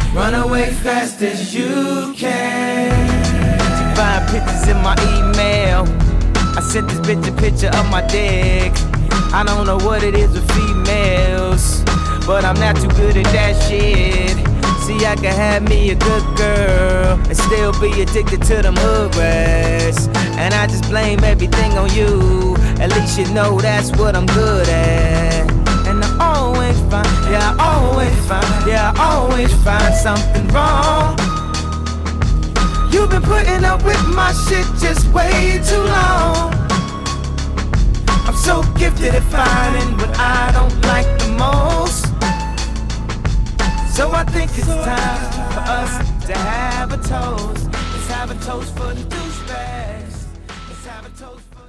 Run away fast as you can. She find pictures in my email. I sent this bitch a picture of my dick. I don't know what it is with females, but I'm not too good at that shit. See, I can have me a good girl and still be addicted to them hood rats. And I just blame everything on you. At least you know that's what I'm good at. And I always find, yeah, I always find, yeah, I always find something wrong. You've been putting up with my shit just way too long. I'm so gifted at finding what I don't like the most. So I think it's time for us to have a toast. Let's have a toast for the douchebags. Let's have a toast for